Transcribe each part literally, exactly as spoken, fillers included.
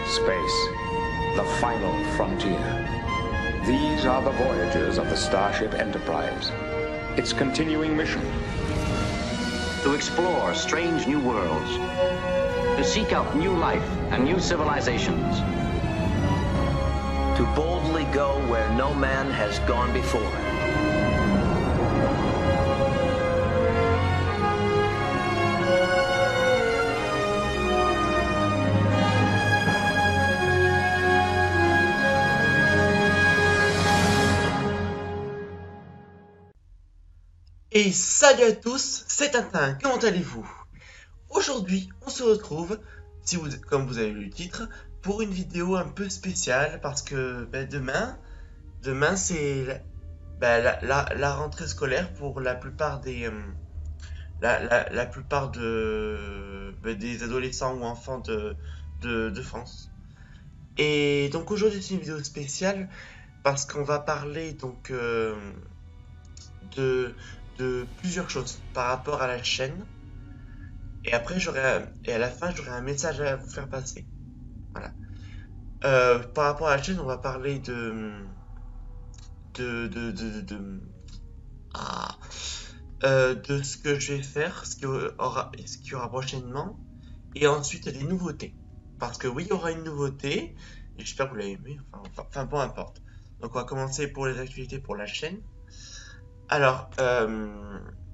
Space, the final frontier. These are the voyages of the Starship Enterprise. Its continuing mission: to explore strange new worlds, to seek out new life and new civilizations, to boldly go where no man has gone before. Et salut à tous, c'est Tintin, comment allez-vous? Aujourd'hui, on se retrouve, si vous, comme vous avez vu le titre, pour une vidéo un peu spéciale parce que ben, demain, demain c'est ben, la, la, la rentrée scolaire pour la plupart des, euh, la, la, la plupart de, ben, des adolescents ou enfants de, de, de France. Et donc aujourd'hui c'est une vidéo spéciale parce qu'on va parler donc euh, de de plusieurs choses par rapport à la chaîne, et après j'aurai et à la fin j'aurai un message à vous faire passer. Voilà. Euh, par rapport à la chaîne, on va parler de de de de, de, de, ah, euh, de ce que je vais faire, ce qu'il y aura, ce qu'il y aura prochainement, et ensuite des nouveautés. Parce que oui, il y aura une nouveauté, et j'espère que vous l'avez aimé. Enfin, enfin, enfin, peu importe. Donc on va commencer pour les activités pour la chaîne. Alors, euh,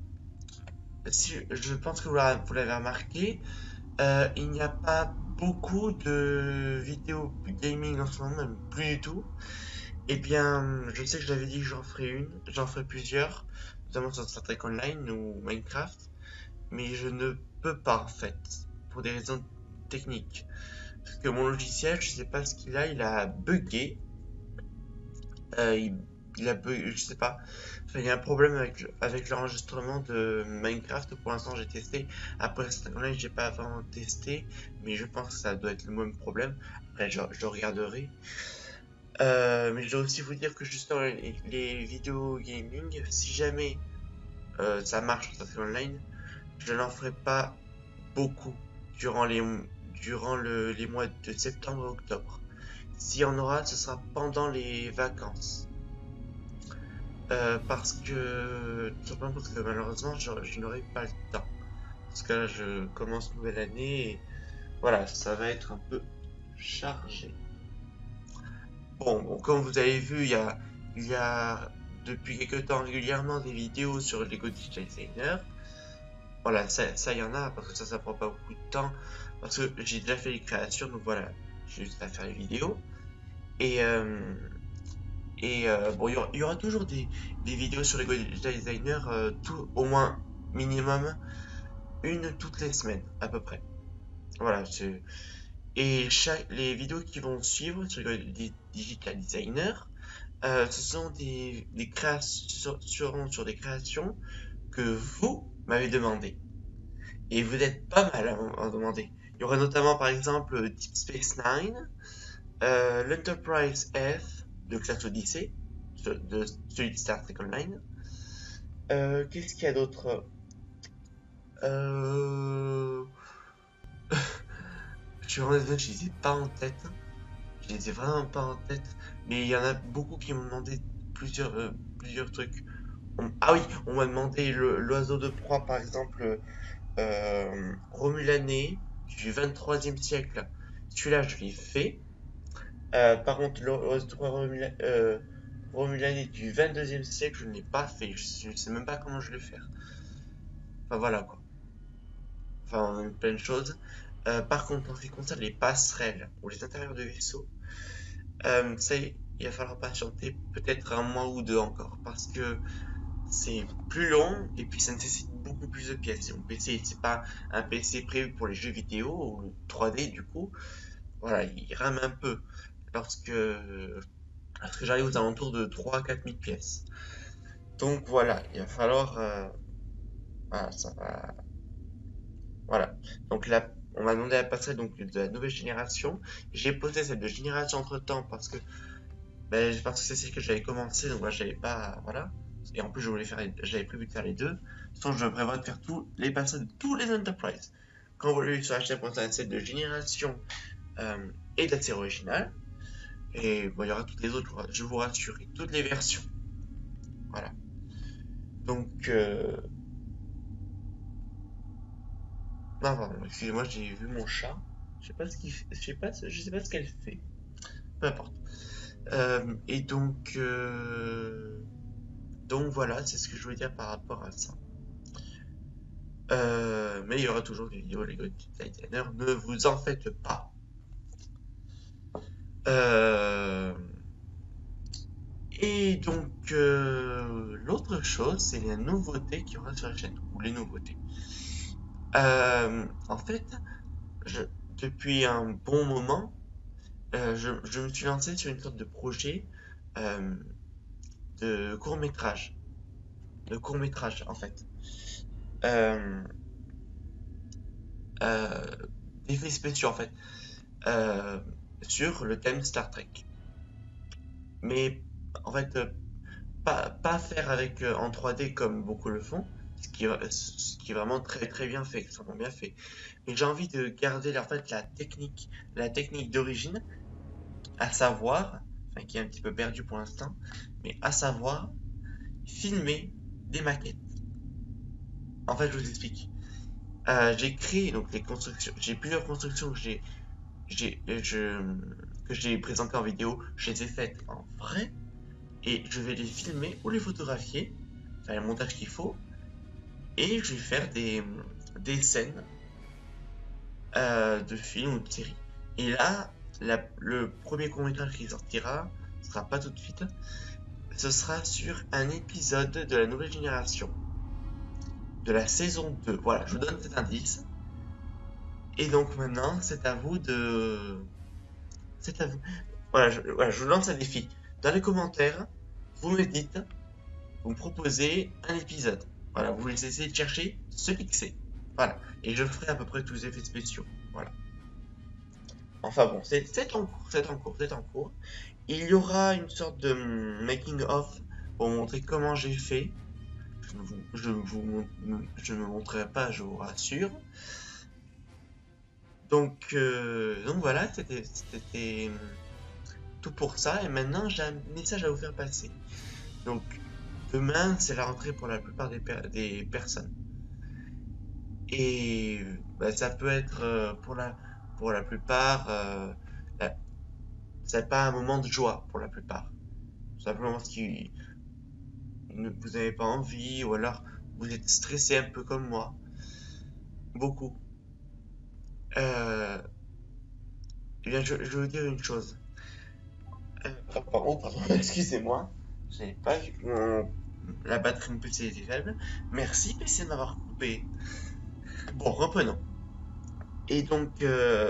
si, je pense que vous l'avez remarqué, euh, il n'y a pas beaucoup de vidéos gaming en ce moment, même plus du tout. Eh bien, je sais que je l'avais dit que j'en ferai une, j'en ferai plusieurs, notamment sur Star Trek Online ou Minecraft, mais je ne peux pas en fait, pour des raisons techniques. Parce que mon logiciel, je sais pas ce qu'il a, il a bugué. Euh, il, il a bugué, je sais pas. Enfin, il y a un problème avec, avec l'enregistrement de Minecraft. Pour l'instant, j'ai testé. Après, là, j'ai pas vraiment testé, mais je pense que ça doit être le même problème. Après, je, je regarderai. Euh, mais je dois aussi vous dire que justement, les, les vidéos gaming, si jamais euh, ça marche sur Star Online, je n'en ferai pas beaucoup durant les, durant le, les mois de septembre et octobre. S'il y en aura, ce sera pendant les vacances. Euh, parce que tout simplement parce que malheureusement je, je n'aurai pas le temps, parce que là je commence une nouvelle année et voilà, ça va être un peu chargé. Bon, bon comme vous avez vu, il y a, il y a depuis quelques temps régulièrement des vidéos sur Lego Digital Designer. Voilà, ça, ça il y en a, parce que ça ça prend pas beaucoup de temps, parce que j'ai déjà fait les créations, donc voilà, j'ai juste à faire les vidéos. Et euh, Et euh, bon, il y, aura, il y aura toujours des, des vidéos sur Lego Digital Designer, euh, tout, au moins minimum une toutes les semaines à peu près. Voilà. Et chaque, les vidéos qui vont suivre sur Lego Digital Designer, euh, ce sont des, des créations, seront sur des créations que vous m'avez demandé. Et vous êtes pas mal à en demander. Il y aura notamment par exemple Deep Space Nine, euh, l'Enterprise F de classe Odyssey, de celui de Star Trek Online. Euh, Qu'est-ce qu'il y a d'autre? euh... Je suis vraiment désolé, je les ai pas en tête. Je les ai vraiment pas en tête. Mais il y en a beaucoup qui m'ont demandé plusieurs, euh, plusieurs trucs. On... Ah oui, on m'a demandé l'oiseau de proie, par exemple, euh, Romulané du vingt-troisième siècle. Celui-là, je l'ai fait. Euh, par contre, l'oiseau de proie Romula... euh, Romulanais du vingt-deuxième siècle, je ne l'ai pas fait. Je, je sais même pas comment je vais le faire. Enfin voilà quoi. Enfin, on a plein de choses. Euh, par contre, en ce qui concerne les passerelles ou les intérieurs de vaisseaux, euh, ça, il va falloir patienter peut-être un mois ou deux encore, parce que c'est plus long et puis ça nécessite beaucoup plus de pièces. Et mon P C, c'est pas un P C prévu pour les jeux vidéo ou trois D du coup. Voilà, il rame un peu lorsque parce que j'arrive aux alentours de trois à quatre mille pièces. Donc voilà, il va falloir... Euh, voilà, ça va... Voilà. Donc là, on m'a demandé à passer donc, de la nouvelle génération. J'ai posé celle de génération entre-temps parce que ben, parce que c'est celle que j'avais commencé, donc voilà, j'avais pas... Voilà. Et en plus, je voulais faire, j'avais prévu de faire les deux. Sinon, je prévois de faire tous les passages de tous les Enterprise. Quand vous voulez sur la chaîne pour une celle de génération... Euh, et de la série originale. Et bon, il y aura toutes les autres, je vous rassure, et toutes les versions. Voilà. Donc, euh... non, pardon, excusez-moi, j'ai vu mon chat. Je sais pas ce qu'il fait, je sais pas, je sais pas ce qu'elle fait. Peu importe. Euh, et donc, euh... donc voilà, c'est ce que je voulais dire par rapport à ça. Euh, mais il y aura toujours des vidéos Lego Titanier, ne vous en faites pas. Euh... Et donc, euh, l'autre chose, c'est les nouveautés qu'il y aura sur la chaîne, ou les nouveautés. Euh, en fait, je, depuis un bon moment, euh, je, je me suis lancé sur une sorte de projet euh, de court-métrage. De court-métrage, en fait. Euh, euh, D'effets spéciaux, en fait. Euh, sur le thème Star Trek. Mais, en fait, euh, pas, pas faire avec euh, en trois D comme beaucoup le font, ce qui, ce qui est vraiment très très bien fait, extrêmement bien fait. Mais j'ai envie de garder en fait la technique, la technique d'origine, à savoir, enfin qui est un petit peu perdu pour l'instant, mais à savoir filmer des maquettes. En fait, je vous explique. Euh, j'ai créé donc les constructions, j'ai plusieurs constructions que j'ai, j'ai, je, que j'ai présentées en vidéo, je les ai faites en vrai. Et je vais les filmer ou les photographier, faire le montage qu'il faut, et je vais faire des, des scènes euh, de films ou de séries. Et là, la, le premier court-métrage qui sortira, ce sera pas tout de suite, ce sera sur un épisode de la nouvelle génération, de la saison deux. Voilà, je vous donne cet indice. Et donc maintenant, c'est à vous de... C'est à vous. Voilà je, voilà, je vous lance un défi. Dans les commentaires, vous me dites, vous me proposez un épisode. Voilà, vous essayez de chercher celui que c'est. Voilà, et je ferai à peu près tous les effets spéciaux. Voilà. Enfin bon, c'est en cours, c'est en cours, c'est en cours. Il y aura une sorte de making of pour montrer comment j'ai fait. Je ne vous, je vous, je me montrerai pas, je vous rassure. Donc, euh, donc voilà, c'était tout pour ça. Et maintenant, j'ai un message à vous faire passer. Donc, demain, c'est la rentrée pour la plupart des, per des personnes. Et bah, ça peut être euh, pour, la, pour la plupart, euh, la, c'est pas un moment de joie pour la plupart. Tout simplement parce que vous n'avez pas envie, ou alors vous êtes stressé un peu comme moi. Beaucoup. Euh, eh bien, je, je vais vous dire une chose. Euh, oh, pardon, pardon, excusez-moi. Je n'avais pas vu que mon, la batterie de mon P C était faible. Merci P C de m'avoir coupé. Bon, reprenons. Et donc, euh,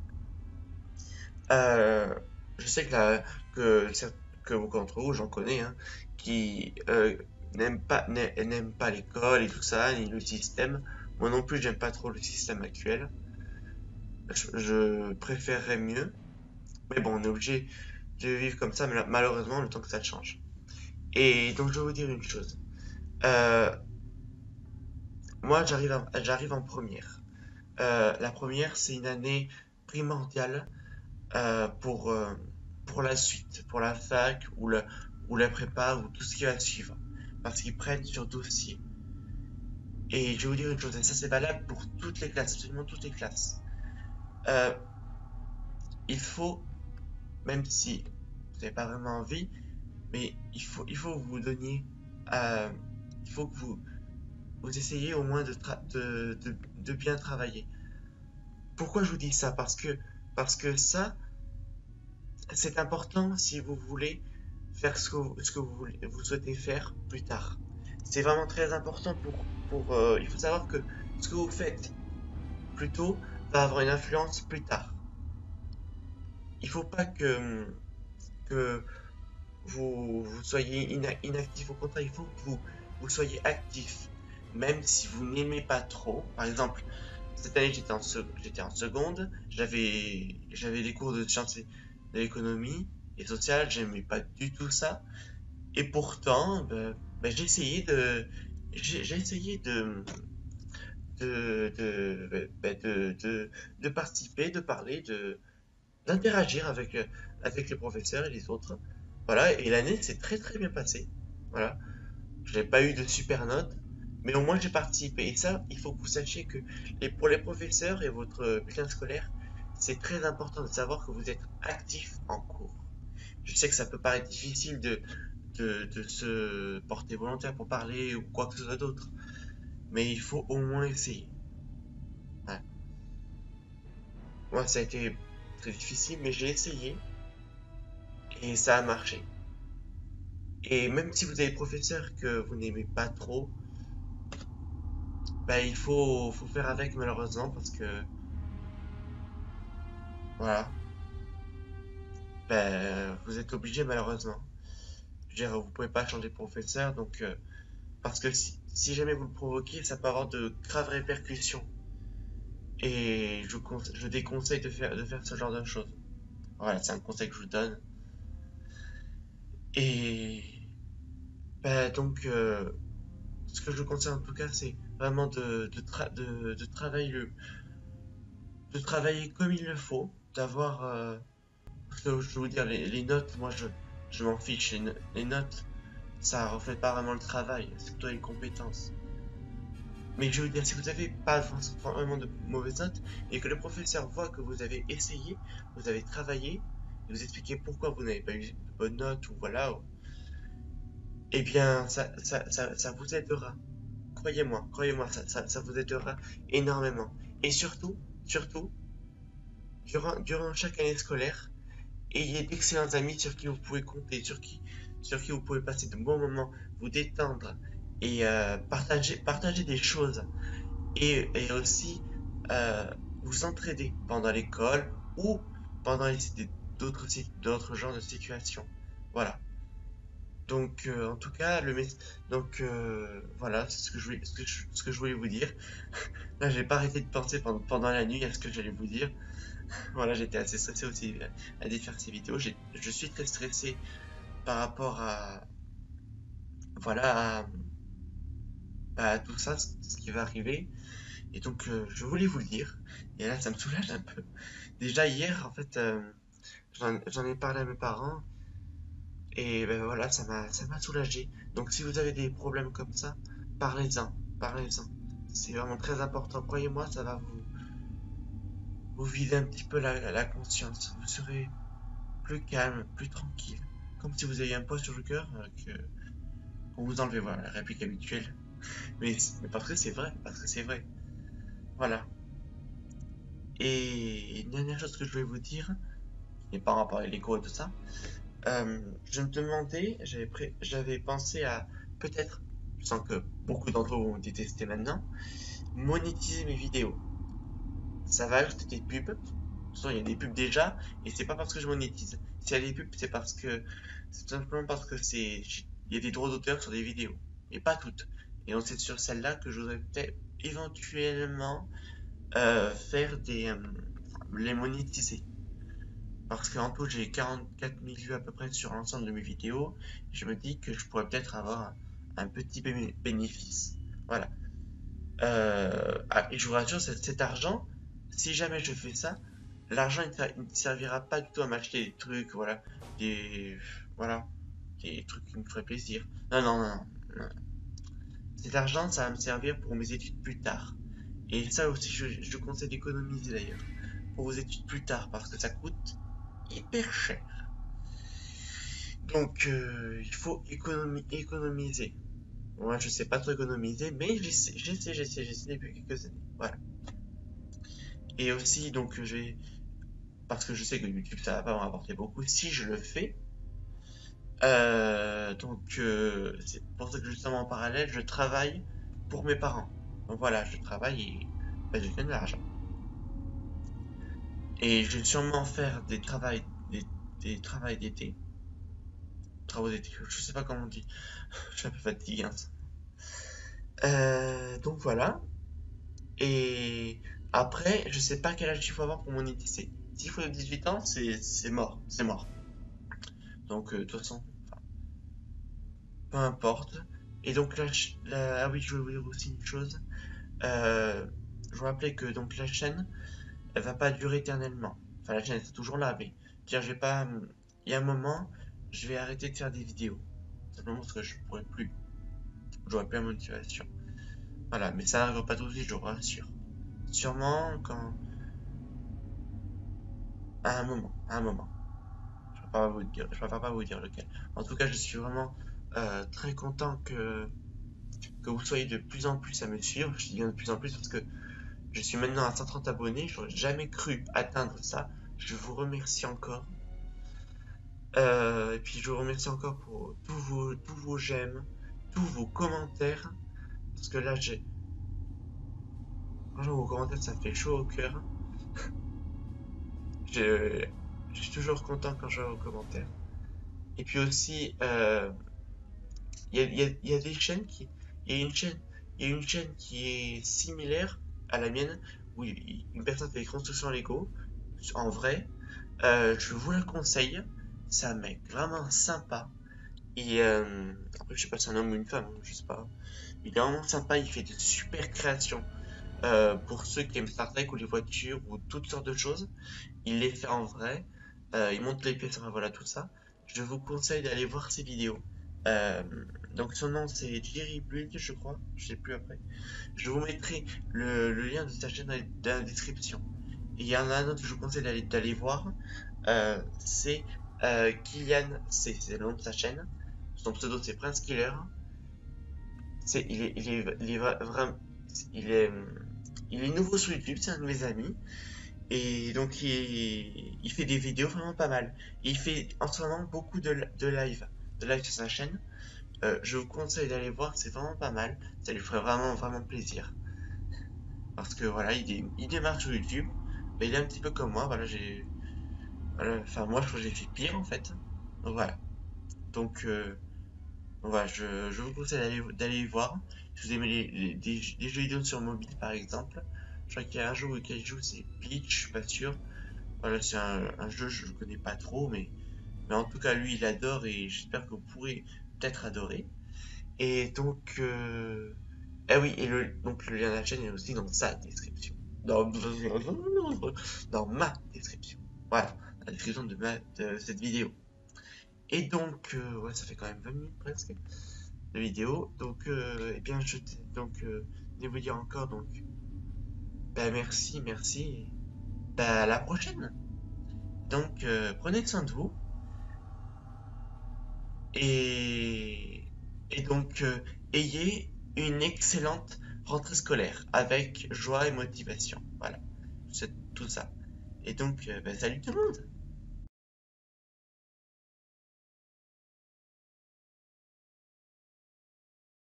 euh, je sais que, la, que, que beaucoup d'entre vous, j'en connais, hein, qui euh, n'aiment pas, n'aiment pas l'école et tout ça, ni le système. Moi non plus, j'aime pas trop le système actuel. Je, je préférerais mieux. Mais bon, on est obligé de vivre comme ça, mais malheureusement, le temps que ça change. Et donc, je vais vous dire une chose. Euh, moi, j'arrive j'arrive en première. Euh, la première, c'est une année primordiale euh, pour, euh, pour la suite, pour la fac ou la, ou la prépa ou tout ce qui va suivre. Parce qu'ils prennent sur dossier. Et je vais vous dire une chose, et ça c'est valable pour toutes les classes, absolument toutes les classes. Euh, il faut, même si vous n'avez pas vraiment envie, mais il faut, il faut que vous donniez, euh, il faut que vous, vous essayez au moins de, de, de, de bien travailler. Pourquoi je vous dis ça? Parce que, parce que ça, c'est important si vous voulez faire ce que vous, ce que vous, voulez, vous souhaitez faire plus tard. C'est vraiment très important pour... pour euh, il faut savoir que ce que vous faites plus tôt va avoir une influence plus tard. Il ne faut pas que, que vous, vous soyez ina, inactif. Au contraire, il faut que vous, vous soyez actif. Même si vous n'aimez pas trop. Par exemple, cette année, j'étais en, j'étais en seconde. J'avais des cours de sciences et de l'économie et sociale. J'aimais pas du tout ça. Et pourtant, ben, ben, j'ai essayé de... J'ai essayé de... De, de, ben, de, de, de participer, de parler, de, d'interagir avec, euh, avec les professeurs et les autres. Voilà, et l'année s'est très très bien passée. Voilà, je n'ai pas eu de super notes, mais au moins j'ai participé. Et ça, il faut que vous sachiez que les, pour les professeurs et votre bulletin scolaire, c'est très important de savoir que vous êtes actif en cours. Je sais que ça peut paraître difficile de, de, de se porter volontaire pour parler ou quoi que ce soit d'autre, mais il faut au moins essayer. Ouais. Moi, ça a été très difficile, mais j'ai essayé et ça a marché. Et même si vous avez des professeurs que vous n'aimez pas trop, bah, il faut, faut faire avec malheureusement parce que voilà, bah, vous êtes obligé malheureusement. Je veux dire, vous pouvez pas changer de professeur, donc euh, parce que si, si jamais vous le provoquez, ça peut avoir de graves répercussions. Et je, je déconseille de faire, de faire ce genre de choses. Voilà, c'est un conseil que je vous donne. Et bah, donc, euh, ce que je vous conseille en tout cas, c'est vraiment de, de, tra de, de travailler le, de travailler comme il le faut, d'avoir, euh, je vais vous dire, les, les notes, moi je, je m'en fiche, les, no les notes, ça reflète pas vraiment le travail, c'est plutôt les compétences. Mais je veux dire, si vous n'avez pas vraiment de mauvaises notes et que le professeur voit que vous avez essayé, vous avez travaillé, et vous expliquez pourquoi vous n'avez pas eu de bonnes notes ou voilà, eh bien, ça, ça, ça, ça vous aidera. Croyez-moi, croyez-moi, ça, ça, ça vous aidera énormément. Et surtout, surtout, durant, durant chaque année scolaire, ayez d'excellents amis sur qui vous pouvez compter, sur qui, sur qui vous pouvez passer de bons moments, vous détendre et euh, partager, partager des choses. Et, et aussi euh, vous entraider pendant l'école ou pendant d'autres d'autres genres de situations. Voilà. Donc euh, en tout cas, le donc euh, voilà, c'est ce que je voulais, ce que je, ce que je voulais vous dire. Là, j'ai pas arrêté de penser pendant, pendant la nuit à ce que j'allais vous dire. Voilà, j'étais assez stressé aussi à, à faire ces vidéos. Je suis très stressé par rapport à voilà à, à tout ça, ce qui va arriver. Et donc, euh, je voulais vous le dire. Et là, ça me soulage un peu. Déjà, hier, en fait, euh, j'en ai parlé à mes parents. Et ben voilà, ça m'a ça m'a soulagé. Donc, si vous avez des problèmes comme ça, parlez-en. Parlez-en. C'est vraiment très important. Croyez-moi, ça va vous, vous vider un petit peu la, la conscience. Vous serez plus calme, plus tranquille. Comme si vous aviez un poids sur le cœur euh, que vous vous enlevez. Voilà, la réplique habituelle. Mais, mais parce que c'est vrai. Parce que c'est vrai. Voilà. Et une dernière chose que je voulais vous dire, qui n'est pas en rapport avec l'écho et tout ça, euh, je me demandais, j'avais pensé à peut-être, je sens que beaucoup d'entre vous vont me détester maintenant, monétiser mes vidéos. Ça va ajouter des pubs. De toute façon, il y a des pubs déjà, et c'est pas parce que je monétise. S'il y a des pubs, c'est parce que c'est tout simplement parce que c'est il y a des droits d'auteur sur des vidéos, et pas toutes. Et donc c'est sur celle-là que je voudrais peut-être éventuellement Euh, faire des euh, les monétiser parce qu'en tout j'ai quarante-quatre mille vues à peu près sur l'ensemble de mes vidéos. Je me dis que je pourrais peut-être avoir un petit bénéfice, voilà. Euh, ah, et je vous rassure, cet, cet argent, si jamais je fais ça, l'argent il ne servira pas du tout à m'acheter des trucs, voilà, des voilà, des trucs qui me feraient plaisir. Non non non, non. Cet argent, ça va me servir pour mes études plus tard. Et ça aussi, je, je conseille d'économiser d'ailleurs, pour vos études plus tard, parce que ça coûte hyper cher. Donc, euh, il faut économi économiser. Moi, je sais pas trop économiser, mais j'essaie, j'essaie, j'essaie, j'essaie depuis quelques années. Voilà. Et aussi, donc, je vais, parce que je sais que YouTube, ça va pas m'en rapporter beaucoup, si je le fais. Euh, donc, euh, c'est pour ça que justement en parallèle, je travaille pour mes parents. Donc voilà, je travaille et ben, je gagne de l'argent. Et je vais sûrement faire des travails des, des travails d'été. Travaux d'été, je sais pas comment on dit. Je suis un peu fatigué. Hein. Euh, donc voilà. Et après, je sais pas quel âge il faut avoir pour monétiser. S'il faut dix-huit ans, c'est mort. C'est mort. Donc, euh, de toute façon, enfin, peu importe. Et donc là, là, ah oui, je voulais vous dire aussi une chose. Euh, je vous rappelais que donc la chaîne, elle va pas durer éternellement. enfin la chaîne est toujours là, mais dire je vais pas, il y a un moment, je vais arrêter de faire des vidéos, simplement parce que je pourrais plus, j'aurais plus la motivation. Voilà, mais ça n'arrive pas tout de suite, je vous rassure. Sûrement quand, à un moment, à un moment. Je préfère pas vous dire, je préfère pas vous dire lequel. En tout cas, je suis vraiment euh, très content que que vous soyez de plus en plus à me suivre. Je dis bien de plus en plus parce que je suis maintenant à cent trente abonnés. J'aurais jamais cru atteindre ça. Je vous remercie encore. Euh, et puis je vous remercie encore pour tous vos, tous vos j'aime, tous vos commentaires. Parce que là, j'ai... Franchement, vos commentaires, ça me fait chaud au cœur. je... je suis toujours content quand je vois vos commentaires. Et puis aussi, euh, il y, a, y, a, y a des chaînes qui... Il y a une chaîne, il y a une chaîne qui est similaire à la mienne, où une personne fait des constructions Lego, en vrai. Euh, je vous le conseille. C'est un mec vraiment sympa. Et euh, après, je sais pas si c'est un homme ou une femme, je sais pas. Il est vraiment sympa, il fait de super créations. Euh, pour ceux qui aiment Star Trek ou les voitures ou toutes sortes de choses, il les fait en vrai. Euh, il monte les pièces, enfin, voilà tout ça. Je vous conseille d'aller voir ses vidéos. Euh, donc son nom c'est Jerry Build, je crois, je sais plus après. Je vous mettrai le, le lien de sa chaîne dans la description. Et il y en a un autre que je vous conseille d'aller d'aller voir. Euh, c'est euh, Kylian C, c'est le nom de sa chaîne. Son pseudo c'est Prince Killer. C'est il est il est il est vraiment il est il est nouveau sur YouTube, c'est un de mes amis. Et donc il, il fait des vidéos vraiment pas mal. Et il fait en ce moment beaucoup de, de live, de live sur sa chaîne. Euh, je vous conseille d'aller voir, c'est vraiment pas mal. Ça lui ferait vraiment vraiment plaisir. Parce que voilà, il, dé, il démarre sur YouTube, mais il est un petit peu comme moi. Voilà, j'ai, voilà, enfin moi je crois que j'ai fait pire en fait. Donc voilà. Donc euh, voilà, je, je vous conseille d'aller d'aller voir. Si vous aimez les, les, des, des jeux vidéo sur mobile par exemple, je crois qu'il y a un jeu auquel il joue, c'est Peach, je suis pas sûr. Voilà, c'est un, un jeu je ne connais pas trop, mais mais en tout cas lui il adore et j'espère que vous pourrez peut-être adorer. Et donc, euh... ah oui, et le, donc le lien de la chaîne est aussi dans sa description. Dans, dans ma description. Voilà, la description de, ma, de cette vidéo. Et donc, euh, ouais, ça fait quand même vingt minutes presque de vidéo. Donc, euh, eh bien, je donc, euh, je vais vous dire encore, donc, bah merci, merci. Et, bah à la prochaine. Donc, euh, prenez soin de vous. Et, et donc, euh, ayez une excellente rentrée scolaire avec joie et motivation. Voilà, c'est tout ça. Et donc, euh, bah, salut tout le monde!